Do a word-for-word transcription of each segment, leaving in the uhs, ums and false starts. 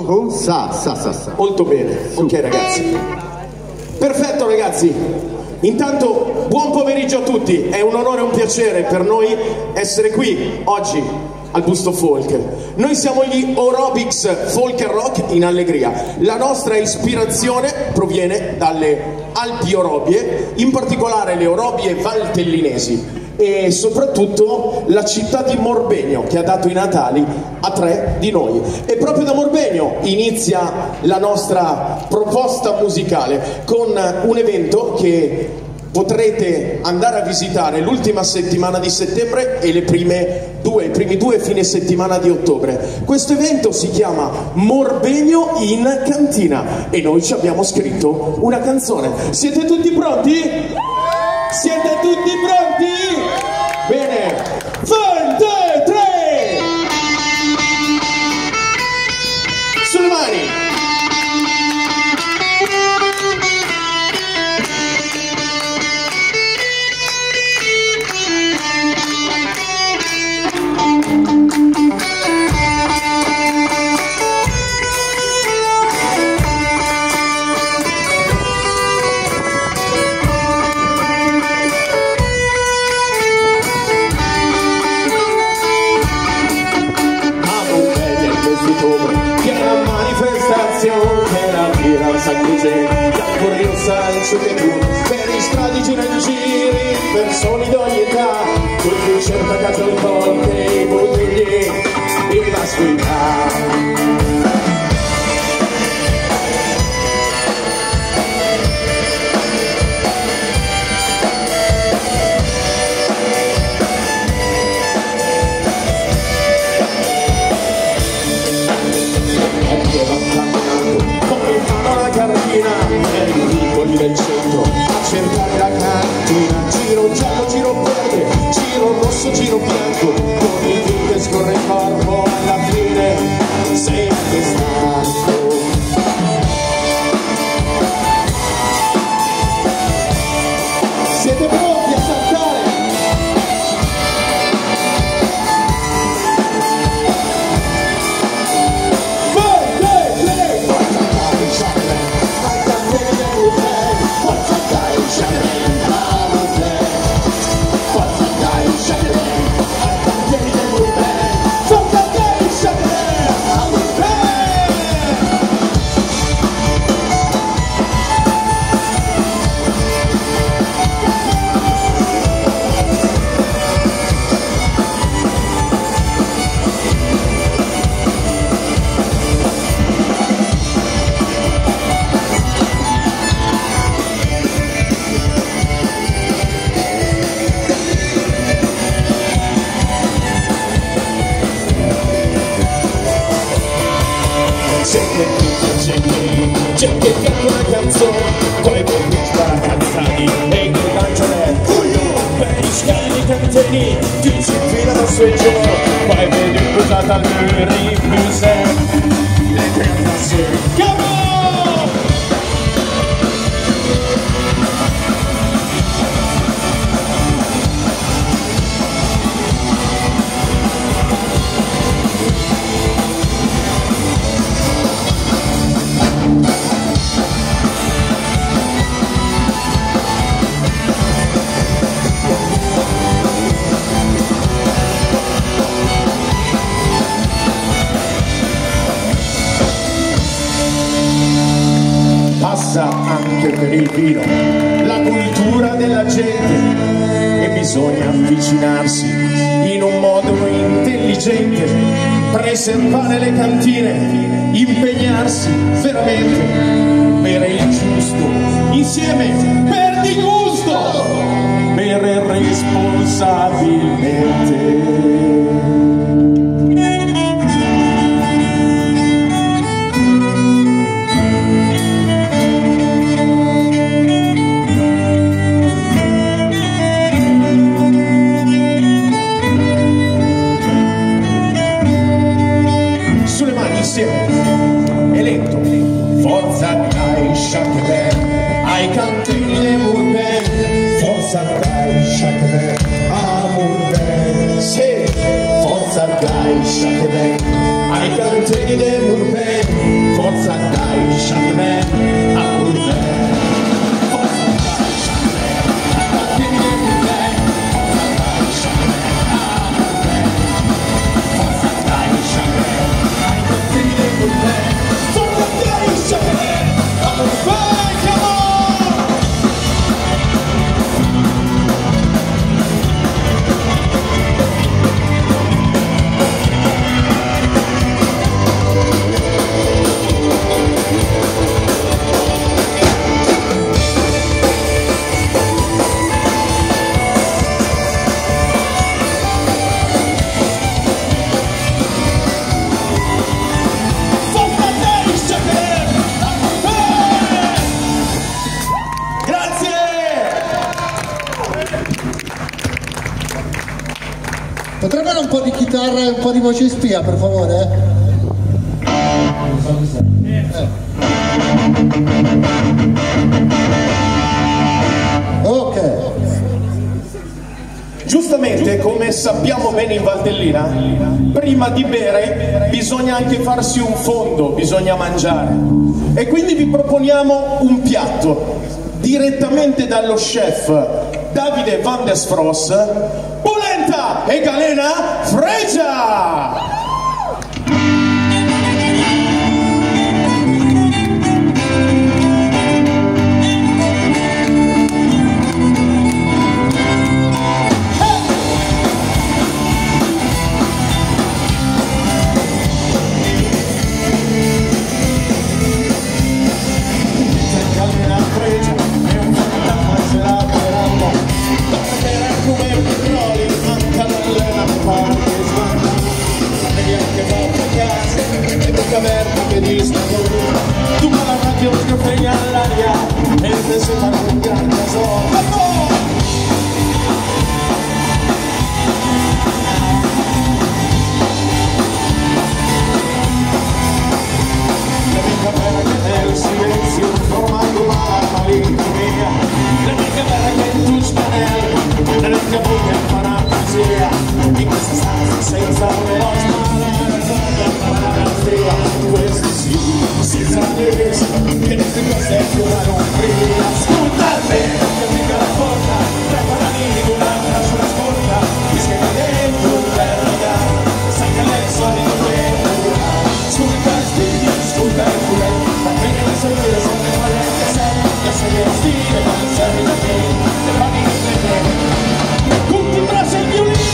Oh, sa, sa, sa, sa. Molto bene, ok ragazzi. Perfetto ragazzi. Intanto buon pomeriggio a tutti, è un onore e un piacere per noi essere qui oggi al Busto Folk. Noi siamo gli Orobics Folk and Rock in Allegria. La nostra ispirazione proviene dalle Alpi Orobie, in particolare le Orobie valtellinesi e soprattutto la città di Morbegno, che ha dato i natali a tre di noi. E proprio da Morbegno inizia la nostra proposta musicale con un evento che potrete andare a visitare l'ultima settimana di settembre e le prime due, i primi due fine settimana di ottobre. Questo evento si chiama Morbegno in Cantina e noi ci abbiamo scritto una canzone. Siete tutti pronti? Siete tutti pronti? Bene, uno, due, tre! Sulle mani! Che tu per i stradi gira in giri, persone di ogni età, tutti cerca caso il ponte, i bottigli e la sfida. Del centro a cercare la cantina, giro giallo, giro verde, giro rosso, giro bianco, con il vino che scorre il corpo, alla fine sei anche stanco. Siete pronti a saltare? C'è che canta una canzone, poi con questa canzani e il canzone per i scali cantini, ti si infilano sui giorni, poi vedi posata al muro in muse, le cantasse, come on! Anche per il vino, la cultura della gente, e bisogna avvicinarsi in un modo intelligente, preservare le cantine, impegnarsi veramente, bere il giusto, insieme per di gusto, bere responsabilmente. Eletto, forza dai, sciacquer, ai cantini e Morbegno, forza dai, sciacquer, a Morbegno, sì, forza dai, sciacquer, ai cantini e Morbegno. fare un po' di voce spia, per favore? Eh. Ok. Giustamente, come sappiamo bene in Valtellina, prima di bere bisogna anche farsi un fondo, bisogna mangiare. E quindi vi proponiamo un piatto direttamente dallo chef Davide Van der Spross, polenta e galena fregia! Che disco tu con la radio che frega all'aria e te si fa un gran tesoro. La mia camera che è il silenzio formando la malinconia, la mia camera che è tu spanello, la mia buca è fantasia, in questa stanza senza veloce questi sì, si sa che queste cose più la non frega. Ascolta bene, che mica la porta, tre bananini in un'altra sulla scorta, mi schiena dentro un verga, sai che lei è solito bene. Ascolta i stili, ascolta i culè, ma bene le solite sono le valente sempre, che sei le stile, ma non serve da te, le mani che le bene, tutti in braccio ai violini.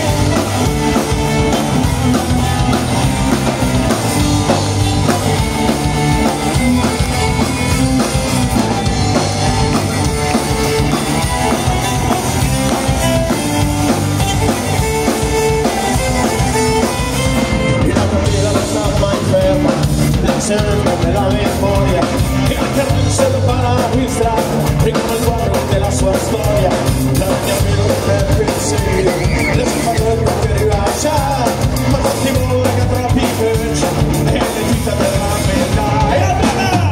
Sempre la memoria che anche non se lo fa la vista ricorda il quadro della sua storia la mia meno per pensiero le sue padrone che rilascia ma non ti vuole che troppi fece e le dita della medaglia e allora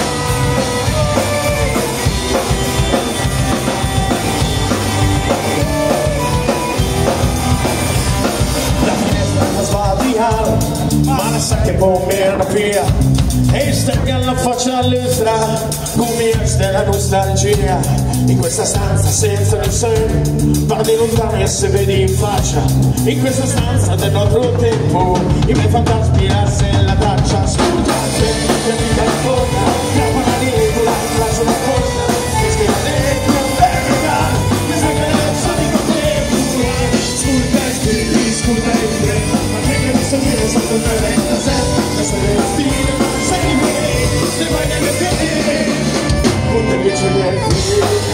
la finestra sta sbagliata ma la sa che può mirare via e stai alla faccia all'estra come della nostalgia in questa stanza senza il sole guardi lontani e se vedi in faccia in questa stanza del nostro tempo i miei fantasmi lasciano la traccia scusate che mi telefona la paralisi la sulla porta e scrive dentro un verga mi sa che non so di tempo scusa scrivi scusa e pure ma che mi so dire sotto il vento sempre essere stile ma sei me se vai nelle piede con te che ci metti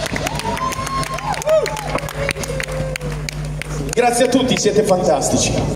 Grazie a tutti, siete fantastici.